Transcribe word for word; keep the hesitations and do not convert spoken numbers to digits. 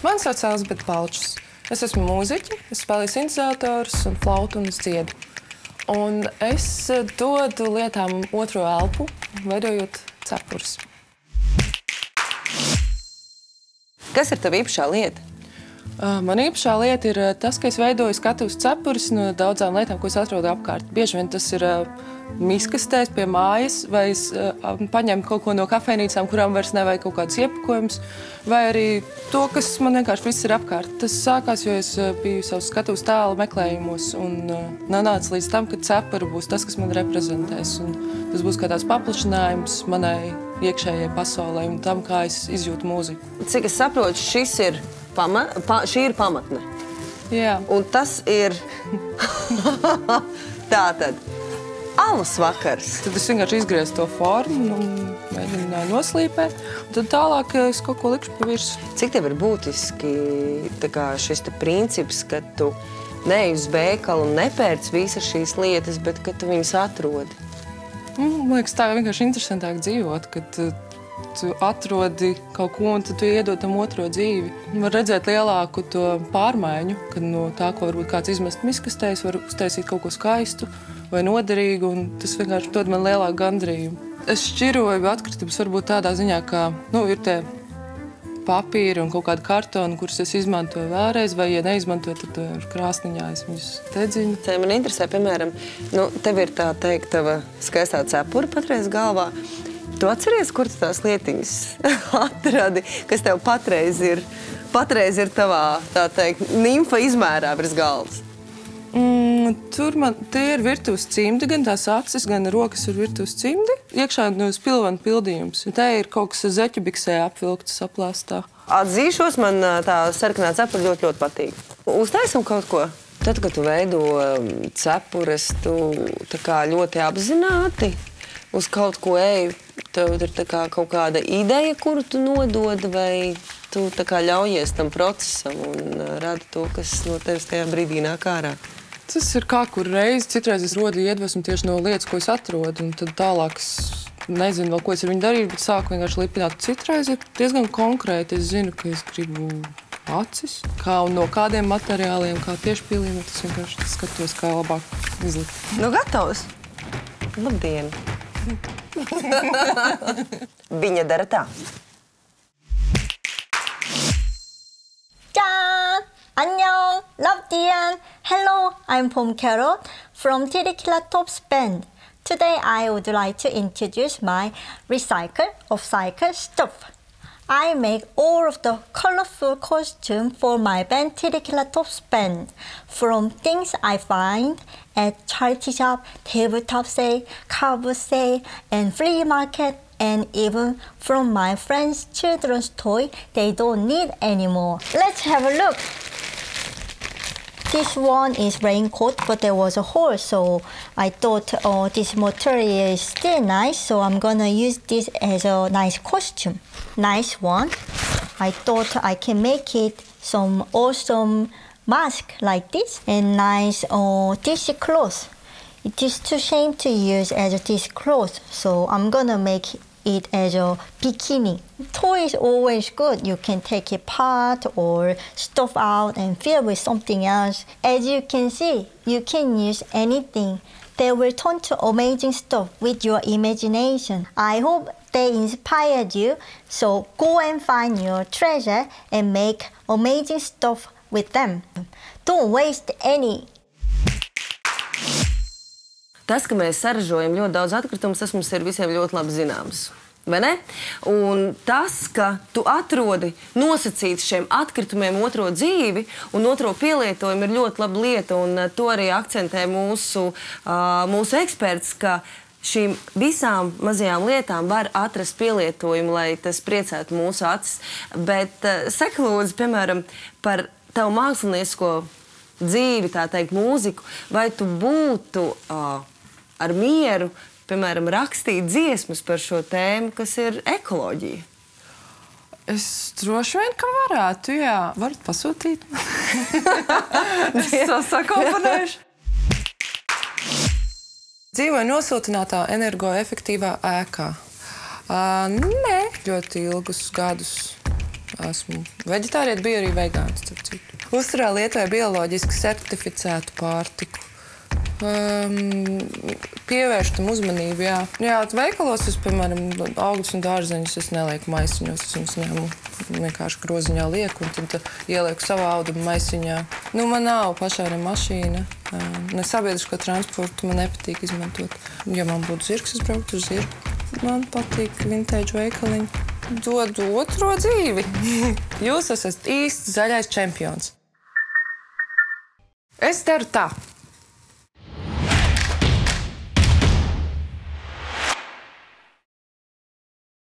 Mani sauc Elzbieta Palčus. Es esmu mūziķe, es spēlēju sintetizators un flautu un es dziedu. Un es dodu lietām otro elpu, veidojot cepures. Kas ir tava īpašā lieta? Man īpašā lieta ir tas, ka es veidoju skatuves cepures no daudzām lietām, ko es atrodu apkārt. Bieži vien tas ir miskastēs pie mājas, vai es paņemu kaut ko no kafejnīcām, kurām vairs nevajag kaut kādus iepakojumus, vai arī to, kas man vienkārši viss ir apkārt. Tas sākās, jo es biju savus skatuves tēlu meklējumos un nonācu līdz tam, ka cepura būs tas, kas man reprezentēs. Un tas būs kā tāds paplašinājums manai iekšējai pasaulē un tam, kā es izjūtu mūziku. Cik es saprotu, šis ir pama, pa, šī ir pamatne. Jā. Un tas ir tātad alus vakars. Tad es vienkārši izgriezu to formu un mēģināju noslīpēt. Un tad tālāk es kaut ko likšu pa virsu. Cik tev ir būtiski tā kā šis te princips, ka tu neej uz veikalu un nepērc visas šīs lietas, bet ka tu viņas atrodi? Man liekas, tā vienkārši interesantāk dzīvot, kad tu atrodi kaut ko un tad tu iedod tam otro dzīvi. Var redzēt lielāku to pārmaiņu, kad no tā, ko varbūt kāds izmest miskastēs, var uztaisīt kaut ko skaistu vai noderīgu, un tas vienkārši dod man lielāku gandrījumu. Es šķiroju atkritumus varbūt tādā ziņā, ka, nu, ir tie papīri un kaut kādi kartoni, kurus es izmantoju vēlreiz, vai, ja neizmantoju, tad ar krāsniņā es viņus dedzinu. Te man interesē, piemēram, nu, tev ir tā teikt tava skaistā cepura patreiz galvā. Tu atceries, kur tu tās lietiņas atradi, kas tev patreiz ir, patreiz ir tavā, tā teikt, nimfa izmērā virs galvas? Mm, tur man, tie ir virtuves cimdi, gan tās acis, gan rokas ir virtuves cimdi. Iekšā no spilvena pildījums. Te ir kaut kas zeķubiksē apvilktas aplāstā. Atzīšos, man tā sarkanā cepura ļoti, ļoti patīk. Uztaisim kaut ko? Tad, kad tu veido cepures, tu tā kā ļoti apzināti uz kaut ko eju. Tev ir tā kā kaut kāda ideja, kuru tu nodod, vai tu tā kā ļaujies tam procesam un radi to, kas no tevis tajā brīdī nāk ārā? Tas ir kā kur reizi. Citreiz es rodu iedvesmu tieši no lietas, ko es atrodu, un tad tālāk es nezinu vēl, ko es ar viņu darīšu, bet sāku vienkārši lipināt. Citreiz ir diezgan konkrēti. Es zinu, ka es gribu acis, kā un no kādiem materiāliem, kā tieši pīlījumi. Tas vienkārši skatos, kā labāk izlikt. Nu, gatavs? Labdien! Viņa dara tā. 짠! 안녕! Labdien! Hello, I'm Pom Carol from Triceratops Band. Today I would like to introduce my recycle, upcycle stuff. I make all of the colorful costume for my band Triceratops Band from things I find at charity shop, tabletop sale, carpet sale, and flea market, and even from my friends' children's toy they don't need anymore. Let's have a look. This one is raincoat, but there was a hole, so I thought oh, this material is still nice, so I'm gonna use this as a nice costume. Nice one. I thought I can make it some awesome mask like this and nice uh, tissue cloth. It is too shame to use as a tissue cloth, so I'm gonna make it as a bikini. Toy is always good. You can take it apart or stuff out and fill with something else. As you can see, you can use anything. They will turn to amazing stuff with your imagination. I hope they inspired you. So go and find your treasure and make amazing stuff with them. Don't waste any. Tas, ka mēs saražojam ļoti daudz atkritumus, tas mums ir visiem ļoti labi zināms. Vai ne? Un tas, ka tu atrodi nosacīt šiem atkritumiem otro dzīvi un otro pielietojumu, ir ļoti laba lieta. Un to arī akcentē mūsu, uh, mūsu eksperts, ka šīm visām mazajām lietām var atrast pielietojumu, lai tas priecētu mūsu acis. Bet uh, saka lūdzu, piemēram, par tavu māksliniecisko dzīvi, tā teikt, mūziku, vai tu būtu uh, ar mieru, piemēram, rakstīt dziesmas par šo tēmu, kas ir ekoloģija? Es droši vien, ka varētu, jā. Varat pasūtīt. Es to sakomponēšu. Dzīvoju nosiltinātā energoefektīvā ēkā. Uh, nē, ļoti ilgus gadus. esmu veģetārieti, biju arī vegāns. Uzturā lietoju bioloģiski certificētu pārtiku. Um, pievēršu tam uzmanību, jā. Jā, veikalos es, piemēram, augļus un dārzeņus es nelieku maisiņos, es viņus ņemu vienkārši groziņā lieku un tad ielieku savā auduma maisiņā. Nu, man nav pašā ne mašīna, ne sabiedrisko transportu man nepatīk izmantot. Ja man būtu zirgs, es brauktu uz zirgu. Man patīk vintage veikaliņi. Dodu otro dzīvi. Jūs esat īsts zaļais čempions. Es daru tā.